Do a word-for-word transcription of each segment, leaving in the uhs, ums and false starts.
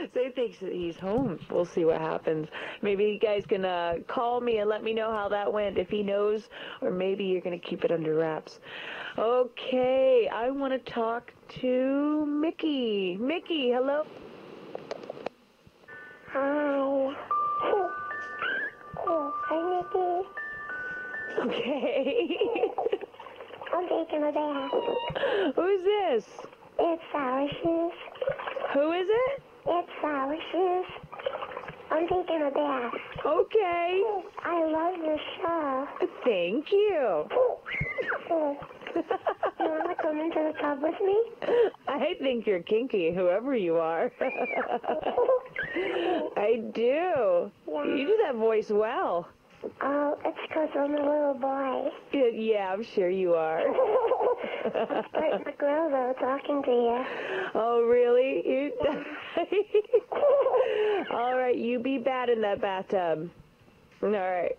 So he thinks that he's home. We'll see what happens. Maybe you guys can uh, call me and let me know how that went, if he knows, or maybe you're going to keep it under wraps. Okay, I want to talk to Mickey. Mickey, hello. Hi. Hi, Mickey. Okay. I'm taking a bath. Who's this? It's Sourshoes. Who is it? It's Sourshoes. I'm taking a bath. Okay. I love your show. Thank you. You want to come into the tub with me? I think you're kinky, whoever you are. I do. Yeah. You do that voice well. Oh, it's because I'm a little boy. Yeah, I'm sure you are. Like the girl, though, talking to you. Oh, really? You... All right, you be bad in that bathtub. All right.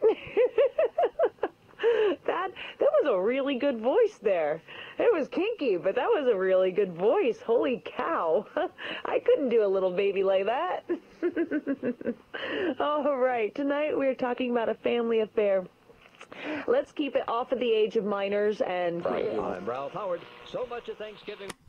That that was a really good voice there. It was kinky, but that was a really good voice. Holy cow. I couldn't do a little baby like that. All right, tonight we're talking about a family affair. Let's keep it off of the age of minors and... I'm Ralph Howard. So much of Thanksgiving...